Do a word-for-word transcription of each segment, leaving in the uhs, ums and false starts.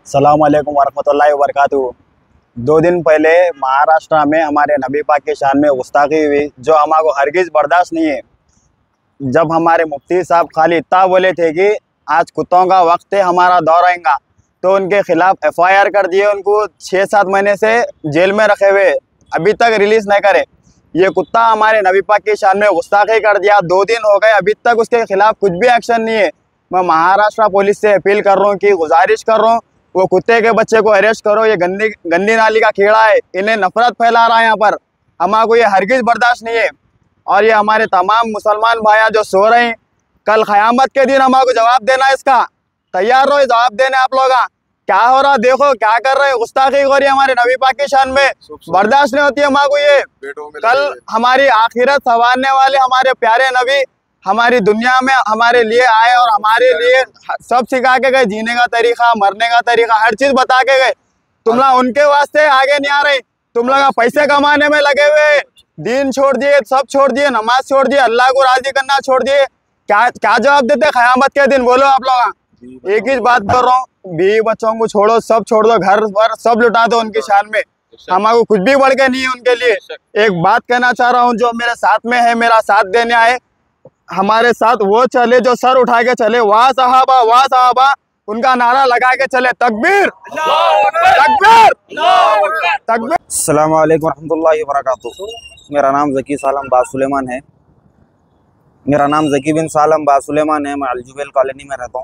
अस्सलाम वालेकुम वरहमतुल्लाहि वबरकातुहू। दो दिन पहले महाराष्ट्र में हमारे नबी पाक की शान में गुस्ताखी हुई, जो हमारे हरगिज़ बर्दाश्त नहीं है। जब हमारे मुफ्ती साहब खाली इतना बोले थे कि आज कुत्तों का वक्त है, हमारा दौर आएगा, तो उनके खिलाफ एफ आई आर कर दिए। उनको छः सात महीने से जेल में रखे हुए, अभी तक रिलीज़ नहीं करे। ये कुत्ता हमारे नबी पाक की शान में गुस्ताखी कर दिया, दो दिन हो गए, अभी तक उसके खिलाफ कुछ भी एक्शन नहीं है। मैं महाराष्ट्र पुलिस से अपील कर रहा हूँ कि गुजारिश कर रहा हूँ, वो कुत्ते के बच्चे को अरेस्ट करो। ये गंदी गंदी नाली का कीड़ा है, इन्हें नफरत फैला रहा है यहाँ पर। हमारे ये हरगिज़ बर्दाश्त नहीं है। और ये हमारे तमाम मुसलमान भाइयाँ जो सो रहे हैं, कल क़यामत के दिन हमारे जवाब देना, इसका तैयार रहो जवाब देने। आप लोग क्या हो रहा, देखो क्या कर रहे हैं, गुस्ताखी हो रही है हमारे नबी पाक की शान में, बर्दाश्त नहीं होती हमारे ये। कल हमारी आखिरत संवारने वाले हमारे प्यारे नबी हमारी दुनिया में हमारे लिए आए और हमारे लिए सब सिखा के गए, जीने का तरीका, मरने का तरीका, हर चीज बता के गए। तुम लोग उनके वास्ते आगे नहीं आ रहे, तुम लोग पैसे कमाने में लगे हुए, दीन छोड़ दिए, सब छोड़ दिए, नमाज छोड़ दिए, अल्लाह को राजी करना छोड़ दिए। क्या क्या जवाब देते क़यामत के दिन, बोलो आप लोग। एक ही बात कर रहा हूँ, बीवी बच्चों को छोड़ो, सब छोड़ दो, घर पर सब लुटा दो उनकी शान में। हमारे कुछ भी बढ़ के नहीं है उनके लिए। एक बात कहना चाह रहा हूँ, जो मेरे साथ में है, मेरा साथ देने आए, हमारे साथ वो चले जो सर उठा के चले, वाह साहबा वाह साहबा, उनका नारा लगा के चले, तकबीर तकबीर तकबीर। अस्सलाम वालेकुम रहमतुल्लाहि व बरकातुहू। मेरा नाम ज़की सालम बासुलेमान है। मेरा नाम ज़की बिन सालम बासुलेमान है। मैं अलजुबेल कॉलोनी में रहता हूँ।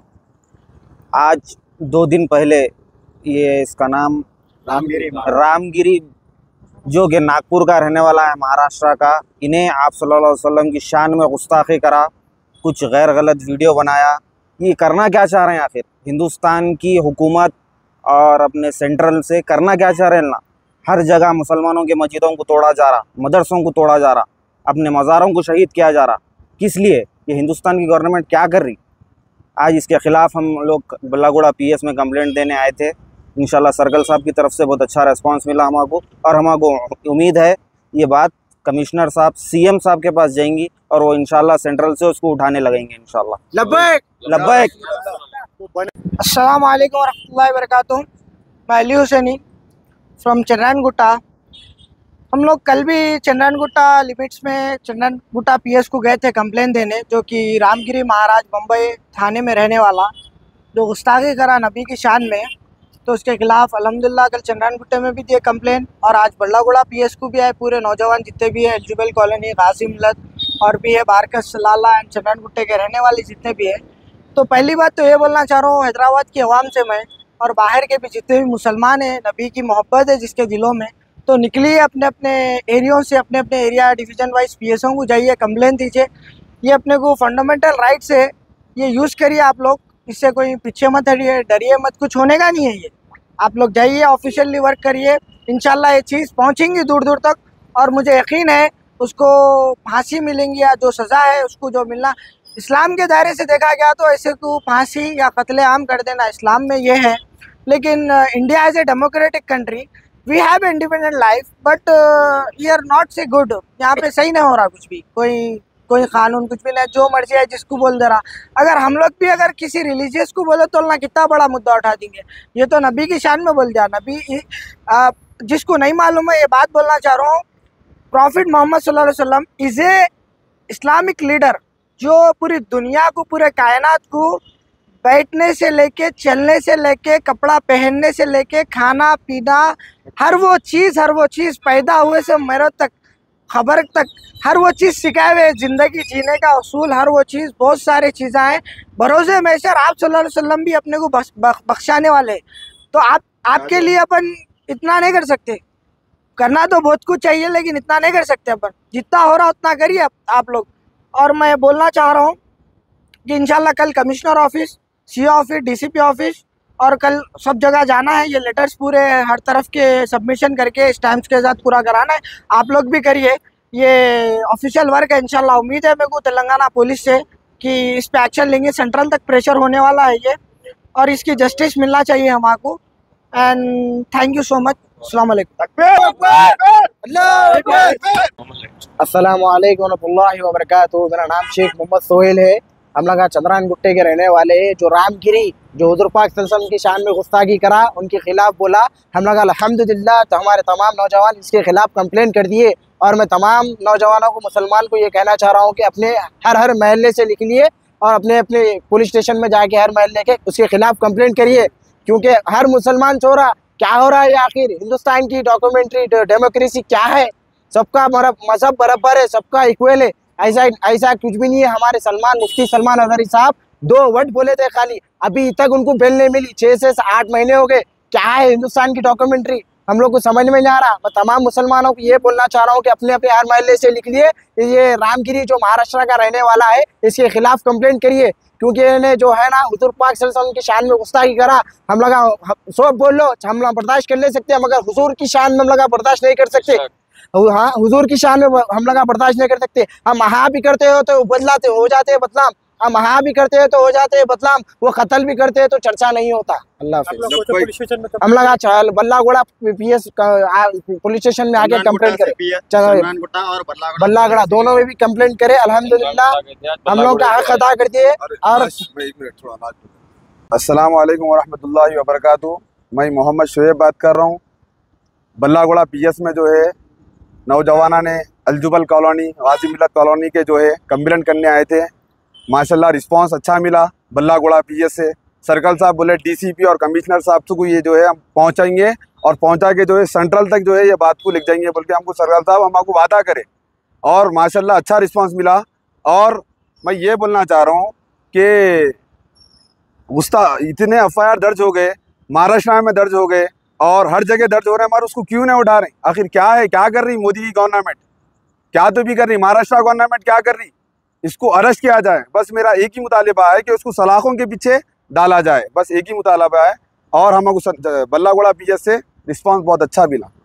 आज दो दिन पहले ये इसका नाम रामगिरी रामगिरी जो कि नागपुर का रहने वाला है, महाराष्ट्र का, इन्हें आप सल्लल्लाहु अलैहि वसल्लम की शान में गुस्ताखी करा, कुछ गैर गलत वीडियो बनाया। ये करना क्या चाह रहे हैं आखिर हिंदुस्तान की हुकूमत और अपने सेंट्रल से करना क्या चाह रहे हैं ना? हर जगह मुसलमानों के मस्जिदों को तोड़ा जा रहा, मदरसों को तोड़ा जा रहा, अपने मज़ारों को शहीद किया जा रहा। किस लिए? ये हिंदुस्तान की गवर्नमेंट क्या कर रही? आज इसके ख़िलाफ़ हम लोग बल्लागुड़ा पी एस में कंप्लेंट देने आए थे। इंशाल्लाह सर्कल साहब की तरफ से बहुत अच्छा रेस्पॉन्स मिला हमको, और हमको उम्मीद है ये बात कमिश्नर साहब, सी एम साहब के पास जाएंगी और वो इंशाल्लाह सेंट्रल से उसको उठाने लगेंगे इंशाल्लाह। लब्बैक लब्बैक। अस्सलाम वालेकुम वरहमतुल्लाहि वबरकातुहू। मैं अली हुसैनी फ्रॉम चन्नानगुट्टा। हम लोग कल भी चन्नानगुट्टा लिमिट्स में चन्नानगुट्टा पी एस को गए थे कंप्लेन देने, जो कि रामगिरी महाराज बम्बई थाने में रहने वाला जो गुस्ताखी करा नबी की शान में, तो उसके खिलाफ अल्हम्दुलिल्लाह कल चन्नानगुट्टे में भी दिए कंप्लेन, और आज बल्लागुड़ा पी एस को भी आए। पूरे नौजवान जितने भी है, अलजुबेल कॉलोनी, गाजी मिलत और भी है, बारकस सलाला एंड चन्नानगुट्टे के रहने वाले जितने भी है। तो पहली बात तो ये बोलना चाह रहा हूँ हैदराबाद की आवाम से मैं, और बाहर के भी जितने भी मुसलमान हैं, नबी की मोहब्बत है जिसके दिलों में, तो निकलिए अपने अपने एरियो से, अपने अपने एरिया डिवीज़न वाइज पी एसों को जाइए, कंप्लेन दीजिए। ये अपने को फंडामेंटल राइट्स है, ये यूज़ करिए आप लोग। इससे कोई पीछे मत हटिए, डरिए मत, कुछ होने का नहीं है। ये आप लोग जाइए, ऑफिशियली वर्क करिए, इंशाल्लाह ये चीज़ पहुंचेंगी दूर दूर तक, और मुझे यकीन है उसको फांसी मिलेंगी, या जो सज़ा है उसको जो मिलना, इस्लाम के दायरे से देखा गया तो ऐसे को फांसी या कत्ले आम कर देना इस्लाम में ये है। लेकिन India as a democratic country, we have independent life, but we are not so good. यहाँ पे सही नहीं हो रहा कुछ भी, कोई कोई कानून कुछ भी नहीं, जो मर्जी है जिसको बोल दे रहा। अगर हम लोग भी अगर किसी रिलीजियस को बोले तो ना कितना बड़ा मुद्दा उठा देंगे। ये तो नबी की शान में बोल दिया। नबी आ, जिसको नहीं मालूम है, ये बात बोलना चाह रहा हूँ, प्रॉफिट मोहम्मद सल्लल्लाहु अलैहि वसल्लम इज़ ए इस्लामिक लीडर, जो पूरी दुनिया को, पूरे कायनात को, बैठने से लेके, चलने से लेके, कपड़ा पहनने से लेके, खाना पीना, हर वो चीज़ हर वो चीज़ पैदा हुए से मरे तक, खबर तक, हर वो चीज़ सिखाए हुए, ज़िंदगी जीने का उसूल, हर वो चीज़, बहुत सारी चीज़ें हैं। भरोसे में सर आप सल्लल्लाहु अलैहि वसल्लम भी अपने को बख्श, बख्शाने वाले, तो आप आपके लिए अपन इतना नहीं कर सकते। करना तो बहुत कुछ चाहिए, लेकिन इतना नहीं कर सकते अपन। जितना हो रहा उतना करिए आप, आप लोग। और मैं बोलना चाह रहा हूँ कि इंशाल्लाह कल commissioner office, C office, D C P office, और कल सब जगह जाना है। ये लेटर्स पूरे हर तरफ के सबमिशन करके स्टैम्प्स के साथ पूरा कराना है। आप लोग भी करिए, ये ऑफिशियल वर्क है। इंशाल्लाह उम्मीद है मेरे को तेलंगाना पुलिस से कि इस पे एक्शन लेंगे। सेंट्रल तक प्रेशर होने वाला है ये, और इसकी जस्टिस मिलना चाहिए हमको। And thank you so much. अस्सलाम वालेकुम। अस्सलाम वालेकुम वरहमतुल्लाहि वबरकातुहू। मेरा नाम शेख मोहम्मद सोहेल है। हम लोग चंद्रान गुट्टे के रहने वाले हैं। जो रामगिरी जो हुज़ूर पाक सल्लल्लाहु अलैहि वसल्लम की शान में गुस्ताखी करा, उनके खिलाफ बोला, हम लोग अल्हम्दुलिल्लाह तो हमारे तमाम नौजवान इसके खिलाफ कंप्लेन कर दिए। और मैं तमाम नौजवानों को, मुसलमान को ये कहना चाह रहा हूँ कि अपने हर हर महल्ले से लिख लिए और अपने अपने पुलिस स्टेशन में जाके हर महल्ले के उसके खिलाफ कंप्लेन करिए, क्योंकि हर मुसलमान सो रहा क्या हो रहा है आखिर। हिंदुस्तान की डॉक्यूमेंट्री डेमोक्रेसी क्या है, सबका मजहब बराबर है, सबका इक्वल है, ऐसा ऐसा कुछ भी नहीं है। हमारे सलमान मुफ्ती सलमान अज़हरी साहब दो वर्ड बोले थे खाली, अभी तक उनको बेल नहीं मिली, छः से आठ महीने हो गए। क्या है हिंदुस्तान की डॉक्यूमेंट्री, हम लोग को समझ में नहीं आ रहा। मैं तमाम मुसलमानों को ये बोलना चाह रहा हूँ कि अपने अपने हर महल्ले से लिख लिए, ये रामगिरी जो महाराष्ट्र का रहने वाला है इसके खिलाफ कंप्लेंट करिए, क्योंकि इन्हें जो है ना हुज़ूर पाक सल्लल्लाहु अलैहि वसल्लम की शान में गुस्ताखी करा। हम लोग सब बोल लो, हम लोग बर्दाश्त कर ले सकते हैं, मगर हुजूर की शान में हम लोग बर्दाश्त नहीं कर सकते। हाँ, हुजूर की शान में हम लोग बर्दाश्त नहीं कर सकते। हम वहाँ भी करते हो तो बदलाते हो जाते हैं बदनाम, हम वहाँ भी करते हैं तो हो जाते हैं बदनाम, वो कत्ल भी करते हैं तो चर्चा नहीं होता। अल्लाह हाफ़िज़। हम लोग आज बल्लागुड़ा पीएस पुलिस स्टेशन में आके कंप्लेंट करें, बल्लागुड़ा दोनों में भी कंप्लेंट करें। अल्हम्दुलिल्लाह हम लोग का हक अदा कर दिए। और अस्सलाम वालेकुम वरहमतुल्लाहि वबरकातुहू। मैं मोहम्मद शुएब बात कर रहा हूँ। बल्लागुड़ा पीएस में जो है नौजवाना ने अलजुबल कॉलोनी, गाजी मिलत कॉलोनी के जो है कंप्लेन करने आए थे। माशाल्लाह रिस्पांस अच्छा मिला बल्लागुड़ा पीएस से। सर्कल साहब बोले डीसीपी और कमिश्नर साहब को ये जो है हम पहुंचाएंगे और पहुंचा के जो है सेंट्रल तक जो है ये बात को लिख जाएंगे बोल के हमको सर्कल साहब हमको वादा करे, और माशाल्लाह अच्छा रिस्पांस मिला। और मैं ये बोलना चाह रहा हूँ कि गुस्ता इतने एफ आई आर दर्ज हो गए, महाराष्ट्र में दर्ज हो गए और हर जगह दर्ज हो रहे हैं, मगर उसको क्यों नहीं उठा रहे? आखिर क्या है, क्या कर रही मोदी की गवर्नमेंट? क्या तो भी कर रही महाराष्ट्र गवर्नमेंट, क्या कर रही? इसको अरेस्ट किया जाए, बस मेरा एक ही मुतालिबा है कि उसको सलाखों के पीछे डाला जाए, बस एक ही मुतालिबा है। और हमको बल्लागुड़ा पीएस से रिस्पांस बहुत अच्छा मिला।